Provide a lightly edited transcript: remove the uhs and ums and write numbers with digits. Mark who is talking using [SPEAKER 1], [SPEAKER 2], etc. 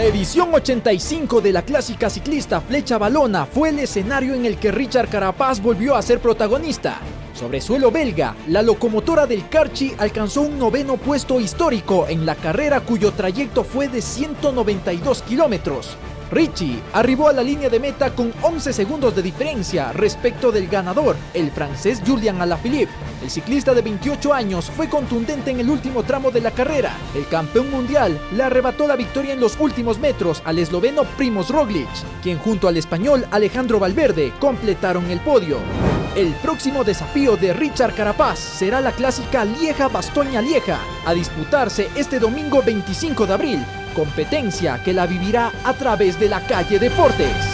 [SPEAKER 1] La edición 85 de la clásica ciclista Flecha Valona fue el escenario en el que Richard Carapaz volvió a ser protagonista. Sobre suelo belga, la locomotora del Carchi alcanzó un noveno puesto histórico en la carrera cuyo trayecto fue de 192 kilómetros. Richie arribó a la línea de meta con 11 segundos de diferencia respecto del ganador, el francés Julian Alaphilippe. El ciclista de 28 años fue contundente en el último tramo de la carrera. El campeón mundial le arrebató la victoria en los últimos metros al esloveno Primož Roglič, quien junto al español Alejandro Valverde completaron el podio. El próximo desafío de Richard Carapaz será la clásica Lieja-Bastoña-Lieja, a disputarse este domingo 25 de abril, competencia que la vivirá a través de la Calle Deportes.